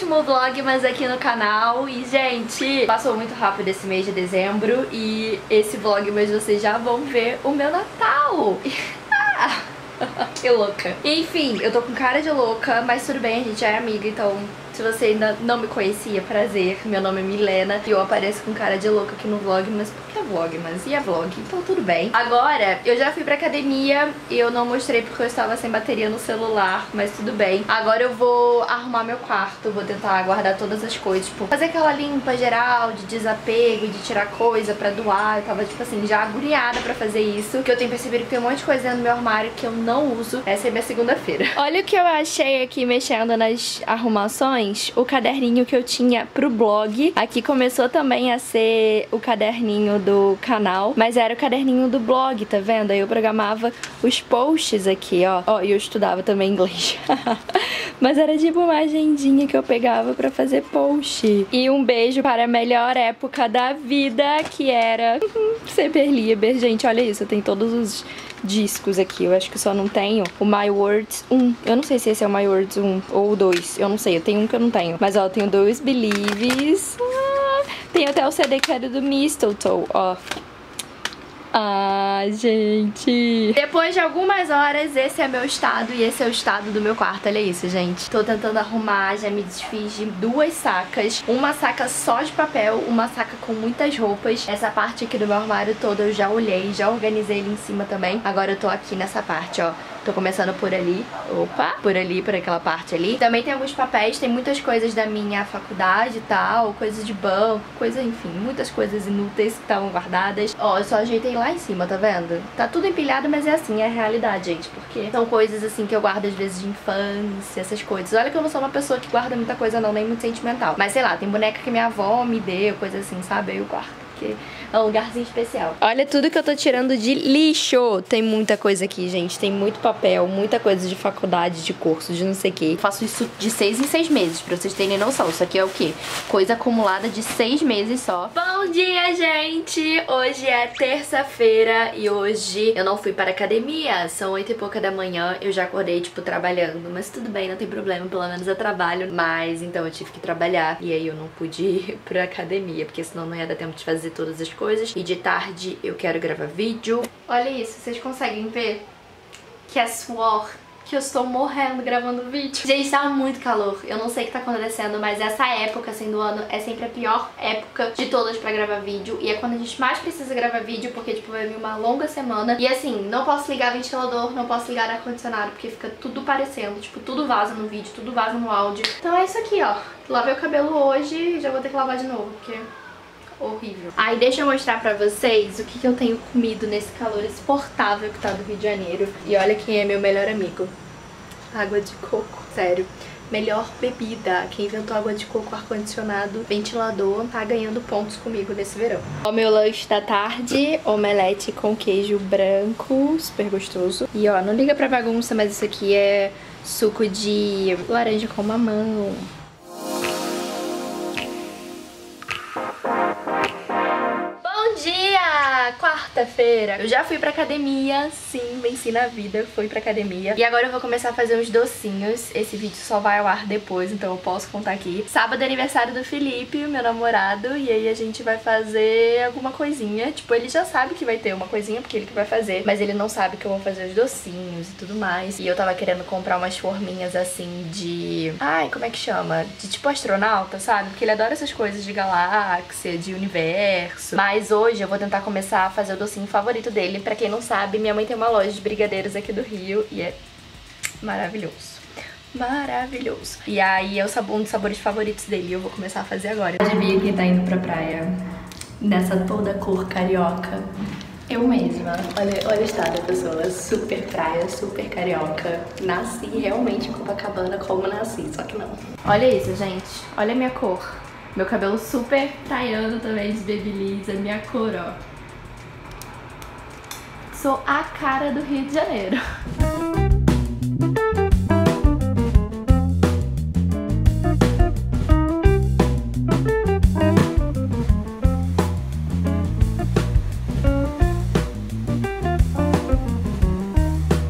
último vlog, mas aqui no canal. E, gente, passou muito rápido esse mês de dezembro. E esse vlog, mas vocês já vão ver o meu Natal. Que louca. Enfim, eu tô com cara de louca, mas tudo bem, a gente já é amiga, então se você ainda não me conhecia, prazer, meu nome é Milena e eu apareço com cara de louca aqui no vlog, mas por que é vlog? Mas e é vlog? Então tudo bem. Agora, eu já fui pra academia e eu não mostrei porque eu estava sem bateria no celular, mas tudo bem. Agora eu vou arrumar meu quarto, vou tentar guardar todas as coisas, tipo, fazer aquela limpa geral de desapego, de tirar coisa pra doar. Eu tava, tipo assim, já agoniada pra fazer isso, que eu tenho percebido que tem um monte de coisa dentro do meu armário que eu não uso. Essa é minha segunda-feira. Olha o que eu achei aqui mexendo nas arrumações. O caderninho que eu tinha pro blog. Aqui começou também a ser o caderninho do canal, mas era o caderninho do blog, tá vendo? Aí eu programava os posts aqui, ó. Ó, e eu estudava também inglês. Mas era tipo uma agendinha que eu pegava pra fazer post. E um beijo para a melhor época da vida, que era Super Lieber. Gente, olha isso, eu tenho todos os discos aqui. Eu acho que só não tenho o My Words 1. Eu não sei se esse é o My Words 1 ou o 2. Eu não sei, eu tenho um que eu não tenho. Mas ó, eu tenho dois Believes. Tem até o CD que era do Mistletoe, ó. Ah, gente. Depois de algumas horas, esse é meu estado e esse é o estado do meu quarto. Olha isso, gente. Tô tentando arrumar, já me desfiz de duas sacas. Uma saca só de papel, uma saca com muitas roupas. Essa parte aqui do meu armário todo eu já olhei, já organizei ele em cima também. Agora eu tô aqui nessa parte, ó. Tô começando por ali, opa, por ali, por aquela parte ali. Também tem alguns papéis, tem muitas coisas da minha faculdade e tal, coisas de banco, coisa, enfim, muitas coisas inúteis que estavam guardadas. Ó, eu só ajeitei lá em cima, tá vendo? Tá tudo empilhado, mas é assim, é a realidade, gente, porque são coisas assim que eu guardo às vezes de infância, essas coisas. Olha que eu não sou uma pessoa que guarda muita coisa não, nem muito sentimental. Mas sei lá, tem boneca que minha avó me deu, coisa assim, sabe? Aí eu guardo. É um lugarzinho especial. Olha tudo que eu tô tirando de lixo. Tem muita coisa aqui, gente. Tem muito papel, muita coisa de faculdade, de curso, de não sei o que. Faço isso de 6 em 6 meses, pra vocês terem noção. Isso aqui é o quê? Coisa acumulada de 6 meses só. Bom dia, gente! Hoje é terça-feira e hoje eu não fui para a academia. São 8 e pouca da manhã. Eu já acordei, tipo, trabalhando. Mas tudo bem, não tem problema. Pelo menos eu trabalho. Mas, então, eu tive que trabalhar. E aí eu não pude ir pra academia, porque senão não ia dar tempo de fazer todas as coisas. E de tarde eu quero gravar vídeo. Olha isso, vocês conseguem ver que é suor, que eu estou morrendo gravando vídeo. Gente, tá muito calor. Eu não sei o que tá acontecendo, mas essa época, assim, do ano é sempre a pior época de todas pra gravar vídeo. E é quando a gente mais precisa gravar vídeo, porque, tipo, vai vir uma longa semana. E, assim, não posso ligar ventilador, não posso ligar ar-condicionado, porque fica tudo parecendo. Tipo, tudo vaza no vídeo, tudo vaza no áudio. Então é isso aqui, ó. Lavei o cabelo hoje e já vou ter que lavar de novo, porque horrível. Aí deixa eu mostrar pra vocês o que eu tenho comido nesse calor insuportável que tá do Rio de Janeiro. E olha quem é meu melhor amigo. Água de coco. Sério. Melhor bebida. Quem inventou água de coco, ar-condicionado, ventilador, tá ganhando pontos comigo nesse verão. O meu lanche da tarde, omelete com queijo branco, super gostoso. E ó, não liga pra bagunça, mas isso aqui é suco de laranja com mamão. Quarta-feira. Eu já fui pra academia, sim, venci na vida, fui pra academia. E agora eu vou começar a fazer uns docinhos. Esse vídeo só vai ao ar depois, então eu posso contar aqui. Sábado é aniversário do Felipe, meu namorado, e aí a gente vai fazer alguma coisinha. Tipo, ele já sabe que vai ter uma coisinha, porque ele que vai fazer, mas ele não sabe que eu vou fazer os docinhos e tudo mais. E eu tava querendo comprar umas forminhas assim de... Ai, como é que chama? De tipo astronauta, sabe? Porque ele adora essas coisas de galáxia, de universo. Mas hoje eu vou tentar começar a fazer o docinho favorito dele. Pra quem não sabe, minha mãe tem uma loja de brigadeiros aqui do Rio e é maravilhoso. Maravilhoso. E aí é um dos sabores favoritos dele e eu vou começar a fazer agora. A Bia que tá indo pra praia nessa toda cor carioca. Eu mesma. Olha o estado da pessoa. Super praia, super carioca. Nasci realmente em Copacabana como nasci, só que não. Olha isso, gente. Olha a minha cor. Meu cabelo super praiano também, de Babyliss. A minha cor, ó. Sou a cara do Rio de Janeiro.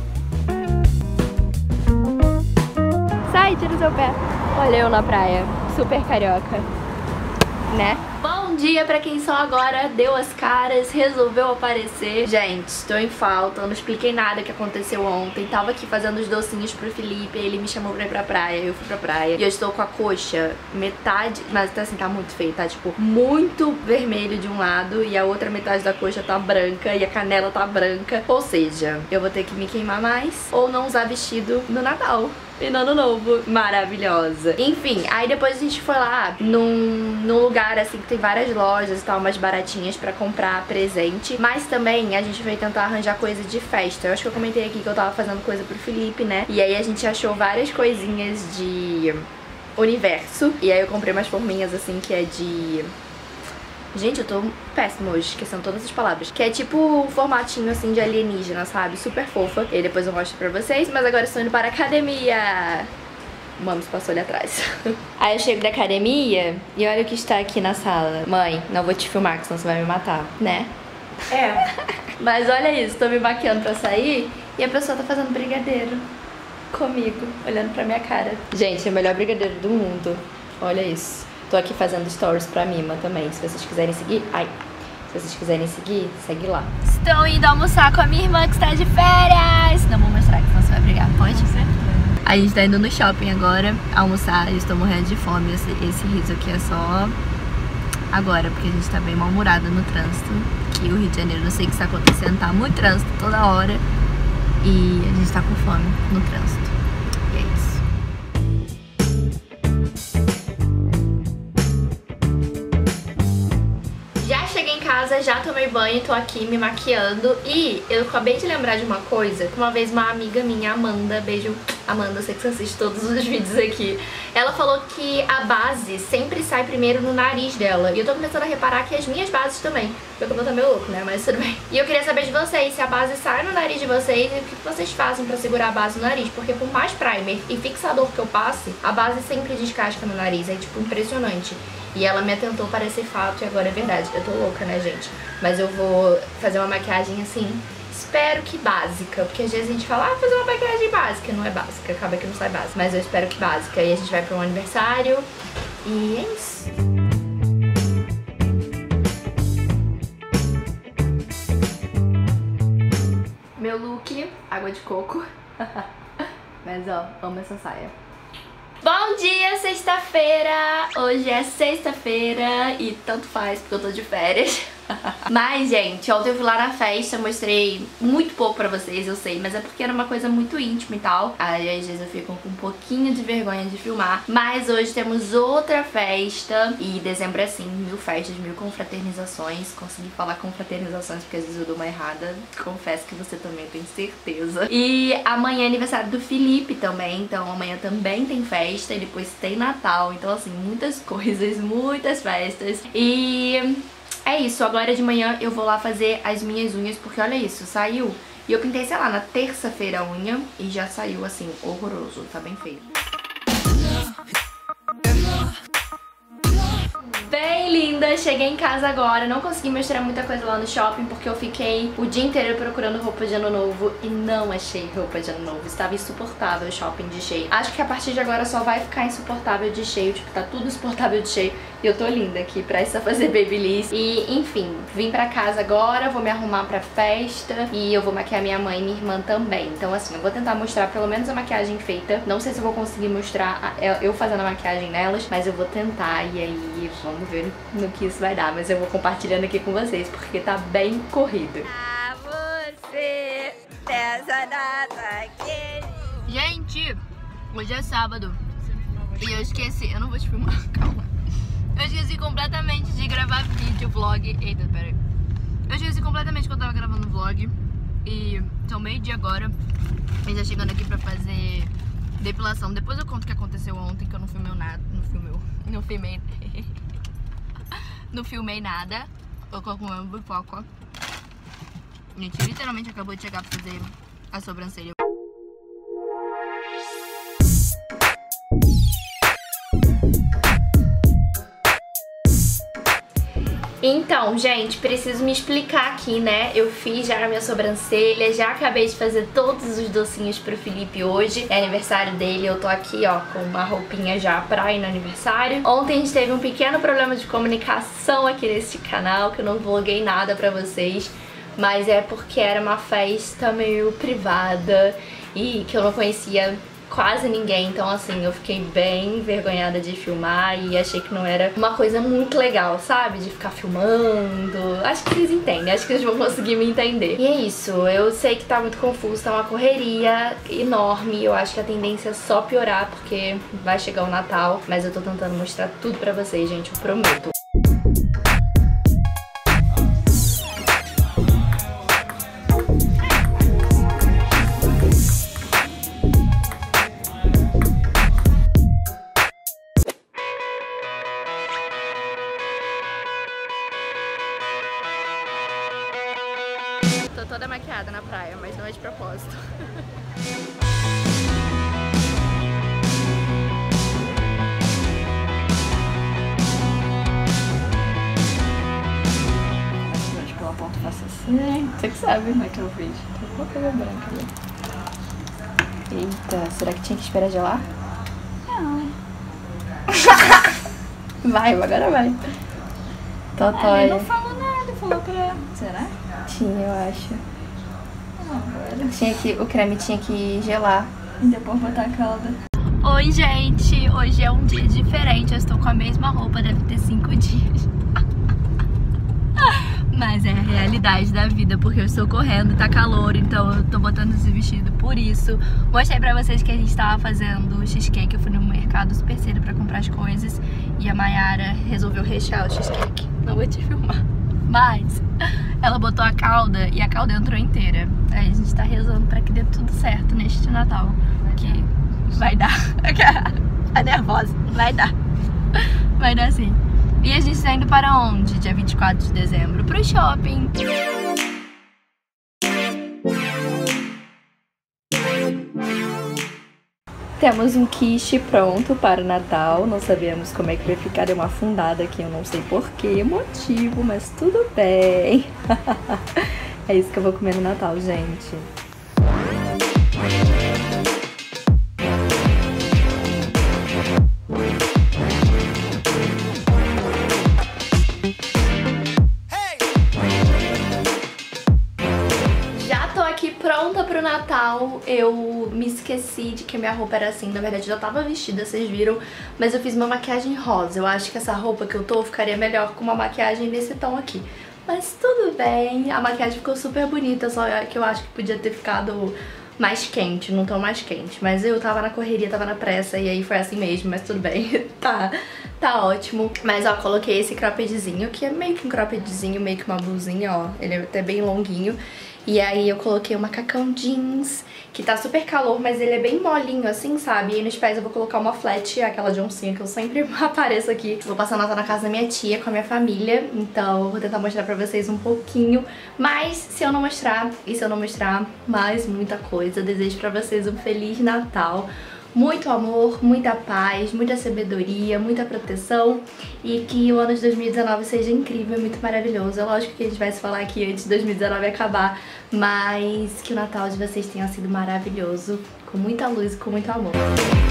Sai, tira o seu pé. Olha eu na praia. super carioca, né? Bom dia pra quem só agora deu as caras, resolveu aparecer. Gente, estou em falta, eu não expliquei nada que aconteceu ontem. Tava aqui fazendo os docinhos pro Felipe, ele me chamou pra ir pra praia, eu fui pra praia. E eu estou com a coxa metade, mas assim, tá muito feio, tá tipo muito vermelho de um lado e a outra metade da coxa tá branca e a canela tá branca. Ou seja, eu vou ter que me queimar mais ou não usar vestido no Natal e no Ano Novo. Maravilhosa. Enfim, aí depois a gente foi lá num lugar assim que tem várias lojas e tal, umas baratinhas pra comprar presente. Mas também a gente veio tentar arranjar coisa de festa. Eu acho que eu comentei aqui que eu tava fazendo coisa pro Felipe, né? E aí a gente achou várias coisinhas de universo. E aí eu comprei umas forminhas assim que é de... Gente, eu tô péssima hoje, esquecendo todas as palavras. Que é tipo um formatinho assim de alienígena, sabe? Super fofa. E aí depois eu mostro pra vocês. Mas agora eu estou indo para a academia. O Mames passou ali atrás. Aí eu chego da academia e olha o que está aqui na sala. Mãe, não vou te filmar, que senão você vai me matar, né? É. Mas olha isso, tô me maquiando pra sair e a pessoa tá fazendo brigadeiro comigo, olhando pra minha cara. Gente, é o melhor brigadeiro do mundo. Olha isso. Tô aqui fazendo stories pra Mima também, se vocês quiserem seguir. Ai, se vocês quiserem seguir, segue lá. Estou indo almoçar com a minha irmã que está de férias. Não vou mostrar, que senão você vai brigar, pode? A gente tá indo no shopping agora almoçar. Eu estou morrendo de fome. Esse riso aqui é só agora, porque a gente tá bem mal-humorada no trânsito. Que o Rio de Janeiro, não sei o que está acontecendo, tá muito trânsito toda hora. E a gente tá com fome no trânsito. E é isso. Já tomei banho, tô aqui me maquiando e eu acabei de lembrar de uma coisa que uma vez uma amiga minha, Amanda, beijo Amanda, eu sei que você assiste todos os vídeos aqui, ela falou que a base sempre sai primeiro no nariz dela e eu tô começando a reparar que as minhas bases também, meu cabelo tá meio louco, né, mas tudo bem. E eu queria saber de vocês, se a base sai no nariz de vocês e o que vocês fazem pra segurar a base no nariz, porque por mais primer e fixador que eu passe, a base sempre descasca no nariz, é tipo impressionante. E ela me atentou parecer fato e agora é verdade. Eu tô louca, né, gente? Mas eu vou fazer uma maquiagem assim, espero que básica. Porque às vezes a gente fala, ah, fazer uma maquiagem básica. Não é básica, acaba que não sai básica. Mas eu espero que básica. Aí a gente vai pra um aniversário e é isso. Meu look, água de coco. Mas ó, amo essa saia. Bom dia, sexta-feira! Hoje é sexta-feira e tanto faz porque eu tô de férias. Mas, gente, ontem eu fui lá na festa, mostrei muito pouco pra vocês, eu sei, mas é porque era uma coisa muito íntima e tal. Aí às vezes eu fico com um pouquinho de vergonha de filmar. Mas hoje temos outra festa e dezembro é assim, 1000 festas, 1000 confraternizações. Consegui falar confraternizações porque às vezes eu dou uma errada. Confesso que você também tem certeza. E amanhã é aniversário do Felipe também, então amanhã também tem festa e depois tem Natal. Então assim, muitas coisas, muitas festas. E é isso, agora de manhã eu vou lá fazer as minhas unhas, porque olha isso, saiu. E eu pintei, sei lá, na terça-feira a unha e já saiu assim, horroroso, tá bem feio. Bem linda, cheguei em casa agora, não consegui mostrar muita coisa lá no shopping porque eu fiquei o dia inteiro procurando roupa de ano novo e não achei roupa de ano novo, estava insuportável o shopping de cheio. Acho que a partir de agora só vai ficar insuportável de cheio, tipo, tá tudo insuportável de cheio e eu tô linda aqui, prestes a fazer babyliss. E enfim, vim pra casa agora, vou me arrumar pra festa e eu vou maquiar minha mãe e minha irmã também. Então assim, eu vou tentar mostrar pelo menos a maquiagem feita, não sei se eu vou conseguir mostrar eu fazendo a maquiagem nelas, mas eu vou tentar e aí vamos ver no que isso vai dar, mas eu vou compartilhando aqui com vocês porque tá bem corrido. Ah, você dessa data que... Gente, hoje é sábado e eu esqueci, eu não vou te filmar, calma. Eu esqueci completamente de gravar vídeo, vlog. Eita, peraí. Eu esqueci completamente que eu tava gravando vlog e são meio-dia agora e já chegando aqui pra fazer depilação. Depois eu conto o que aconteceu ontem, que eu não filmei nada. Não filmei nada. Eu tô comendo pipoca. A gente literalmente acabou de chegar pra fazer a sobrancelha. Então, gente, preciso me explicar aqui, né? Eu fiz já a minha sobrancelha, já acabei de fazer todos os docinhos pro Felipe hoje. É aniversário dele, eu tô aqui, ó, com uma roupinha já pra ir no aniversário. Ontem a gente teve um pequeno problema de comunicação aqui nesse canal, que eu não vloguei nada pra vocês. Mas é porque era uma festa meio privada e que eu não conhecia quase ninguém, então assim, eu fiquei bem envergonhada de filmar e achei que não era uma coisa muito legal, sabe? De ficar filmando. Acho que vocês entendem, acho que eles vão conseguir me entender. E é isso, eu sei que tá muito confuso, tá uma correria enorme, eu acho que a tendência é só piorar porque vai chegar o Natal, mas eu tô tentando mostrar tudo pra vocês, gente, eu prometo. Tô toda maquiada na praia, mas não é de propósito. Acho que eu aponto e faço assim. Você que sabe como é que eu vejo. Tem uma coisa branca ali. Eita, será que tinha que esperar gelar? Não. Vai, agora vai. Totóia. Ele não falou nada, falou pra... Será? Tinha, eu acho. Agora. Tinha que, o creme tinha que gelar. E depois botar a calda. Oi, gente! Hoje é um dia diferente. Eu estou com a mesma roupa, deve ter 5 dias. Mas é a realidade da vida, porque eu estou correndo, tá calor, então eu tô botando esse vestido por isso. Mostrei pra vocês que a gente tava fazendo cheesecake. Eu fui no mercado super cedo pra comprar as coisas e a Mayara resolveu rechear o cheesecake. Não vou te filmar. Mas ela botou a calda e a calda entrou inteira. Aí a gente tá rezando pra que dê tudo certo neste Natal. Que vai dar. Tá nervosa. Vai dar. Vai dar sim. E a gente tá indo para onde? Dia 24 de dezembro? Pro shopping. Temos um quiche pronto para o Natal. Não sabemos como é que vai ficar. Deu uma afundada aqui, eu não sei por que motivo, mas tudo bem. É isso que eu vou comer no Natal, gente. Pronta pro Natal, eu me esqueci de que minha roupa era assim. Na verdade, eu já tava vestida, vocês viram, mas eu fiz uma maquiagem rosa. Eu acho que essa roupa que eu tô ficaria melhor com uma maquiagem nesse tom aqui. Mas tudo bem, a maquiagem ficou super bonita, só que eu acho que podia ter ficado mais quente, num tom mais quente. Mas eu tava na correria, tava na pressa, e aí foi assim mesmo, mas tudo bem. Tá ótimo. Mas ó, coloquei esse croppedzinho, que é meio que um croppedzinho, meio que uma blusinha, ó. Ele é até bem longuinho. E aí eu coloquei um macacão jeans, que tá super calor, mas ele é bem molinho assim, sabe? E aí nos pés eu vou colocar uma flat, aquela de oncinha que eu sempre apareço aqui. Vou passar o Natal na casa da minha tia, com a minha família, então eu vou tentar mostrar pra vocês um pouquinho. Mas se eu não mostrar, e se eu não mostrar mais muita coisa, eu desejo pra vocês um Feliz Natal. Muito amor, muita paz, muita sabedoria, muita proteção e que o ano de 2019 seja incrível, muito maravilhoso. É lógico que a gente vai se falar aqui antes de 2019 acabar, mas que o Natal de vocês tenha sido maravilhoso, com muita luz e com muito amor.